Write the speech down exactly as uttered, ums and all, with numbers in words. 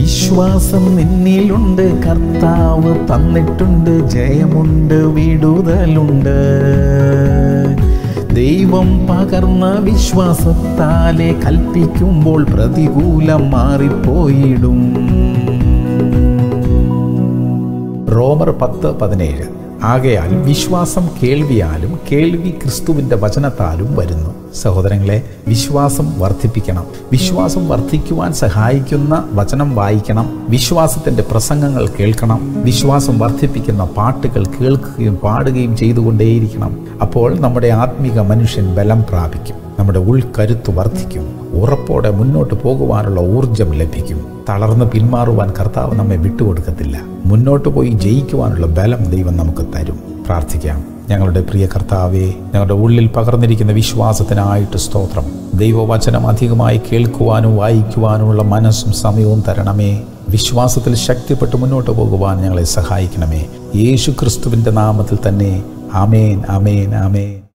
വിശ്വാസം നിന്നിലുണ്ട്, കർത്താവ് തന്നിട്ടുണ്ട്, ജയമുണ്ട്, വിടുതലുണ്ട്. ദൈവം പകർന്ന വിശ്വാസത്താലെ കൽപ്പിക്കുമ്പോൾ പ്രതികൂലം മാറിപ്പോയിടും. റോമർ പത്ത് പതിനേഴ്. ആകയാൽ വിശ്വാസം കേൾവിയാലും കേൾവി ക്രിസ്തുവിൻ്റെ വചനത്താലും വരുന്നു. സഹോദരങ്ങളെ, വിശ്വാസം വർദ്ധിപ്പിക്കണം. വിശ്വാസം വർദ്ധിക്കുവാൻ സഹായിക്കുന്ന വചനം വായിക്കണം. വിശ്വാസത്തിൻ്റെ പ്രസംഗങ്ങൾ കേൾക്കണം. വിശ്വാസം വർദ്ധിപ്പിക്കുന്ന പാട്ടുകൾ കേൾക്കുകയും പാടുകയും ചെയ്തുകൊണ്ടേയിരിക്കണം. അപ്പോൾ നമ്മുടെ ആത്മീക മനുഷ്യൻ ബലം പ്രാപിക്കും. നമ്മുടെ ഉൾക്കരുത്ത് വർദ്ധിക്കും. ഉറപ്പോടെ മുന്നോട്ട് പോകുവാനുള്ള ഊർജം ലഭിക്കും. തളർന്ന് പിന്മാറുവാൻ കർത്താവ് നമ്മെ വിട്ടുകൊടുക്കത്തില്ല. മുന്നോട്ട് പോയി ജയിക്കുവാനുള്ള ബലം ദൈവം നമുക്ക് തരും. പ്രാർത്ഥിക്കാം. ഞങ്ങളുടെ പ്രിയ കർത്താവേ, ഞങ്ങളുടെ ഉള്ളിൽ പകർന്നിരിക്കുന്ന വിശ്വാസത്തിനായിട്ട് സ്തോത്രം. ദൈവവചനം അധികമായി കേൾക്കുവാനും വായിക്കുവാനുമുള്ള മനസ്സും സമയവും തരണമേ. വിശ്വാസത്തിൽ ശക്തിപ്പെട്ട് മുന്നോട്ട് പോകുവാൻ ഞങ്ങളെ സഹായിക്കണമേ. യേശു ക്രിസ്തുവിൻ്റെ നാമത്തിൽ തന്നെ. ആമേൻ, ആമേൻ, ആമേൻ.